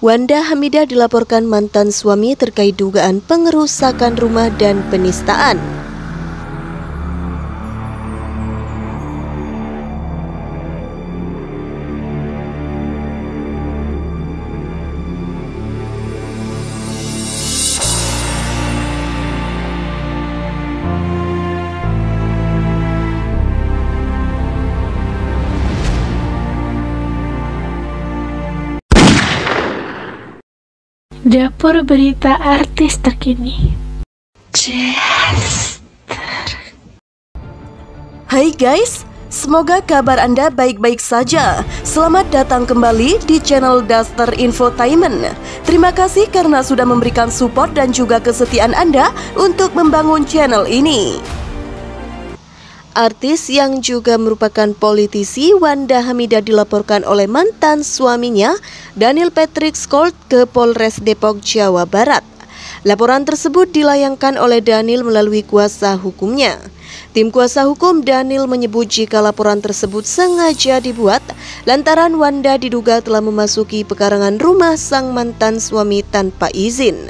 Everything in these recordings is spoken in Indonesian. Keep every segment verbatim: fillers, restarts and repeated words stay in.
Wanda Hamidah dilaporkan mantan suami terkait dugaan pengerusakan rumah dan penistaan. Dapur berita artis terkini. Hai guys, semoga kabar Anda baik-baik saja. Selamat datang kembali di channel Daster Infotainment. Terima kasih karena sudah memberikan support dan juga kesetiaan Anda untuk membangun channel ini. Artis yang juga merupakan politisi Wanda Hamidah dilaporkan oleh mantan suaminya Daniel Patrick Scold ke Polres Depok, Jawa Barat. Laporan tersebut dilayangkan oleh Daniel melalui kuasa hukumnya. Tim kuasa hukum Daniel menyebut jika laporan tersebut sengaja dibuat lantaran Wanda diduga telah memasuki pekarangan rumah sang mantan suami tanpa izin.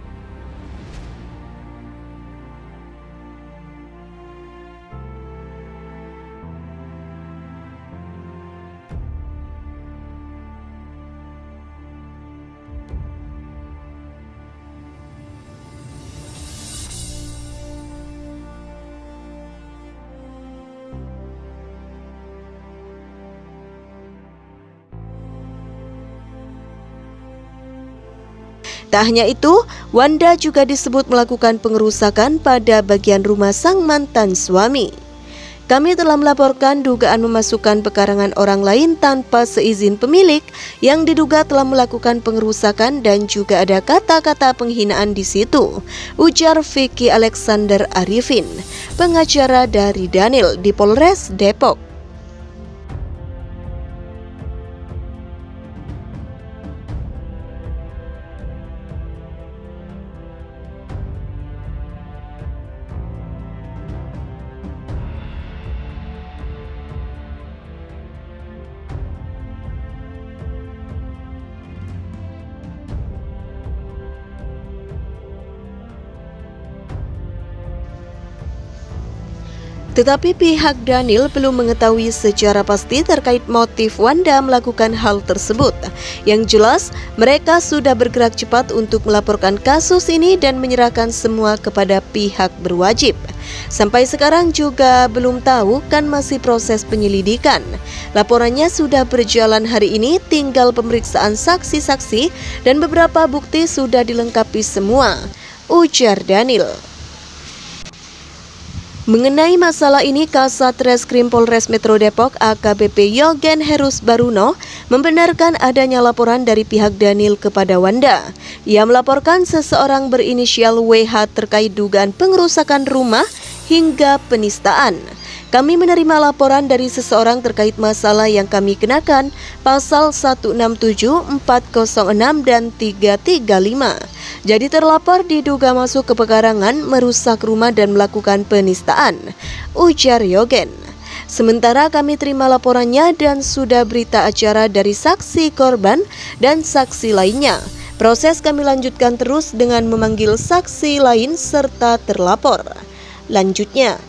Tak hanya itu, Wanda juga disebut melakukan pengerusakan pada bagian rumah sang mantan suami. Kami telah melaporkan dugaan memasukkan pekarangan orang lain tanpa seizin pemilik yang diduga telah melakukan pengerusakan dan juga ada kata-kata penghinaan di situ, ujar Vicky Alexander Arifin, pengacara dari Daniel di Polres Depok. Tetapi pihak Daniel belum mengetahui secara pasti terkait motif Wanda melakukan hal tersebut. Yang jelas, mereka sudah bergerak cepat untuk melaporkan kasus ini dan menyerahkan semua kepada pihak berwajib. Sampai sekarang juga belum tahu, kan masih proses penyelidikan. Laporannya sudah berjalan hari ini, tinggal pemeriksaan saksi-saksi dan beberapa bukti sudah dilengkapi semua, ujar Daniel. Mengenai masalah ini, Kasat Reskrim Polres Metro Depok A K B P Yogen Herus Baruno membenarkan adanya laporan dari pihak Daniel kepada Wanda. Ia melaporkan seseorang berinisial W H terkait dugaan pengerusakan rumah hingga penistaan. Kami menerima laporan dari seseorang terkait masalah yang kami kenakan pasal seratus enam puluh tujuh, empat nol enam dan tiga tiga lima. Jadi terlapor diduga masuk ke pekarangan, merusak rumah dan melakukan penistaan, ujar Yogen. Sementara kami terima laporannya dan sudah berita acara dari saksi korban dan saksi lainnya. Proses kami lanjutkan terus dengan memanggil saksi lain serta terlapor. Lanjutnya,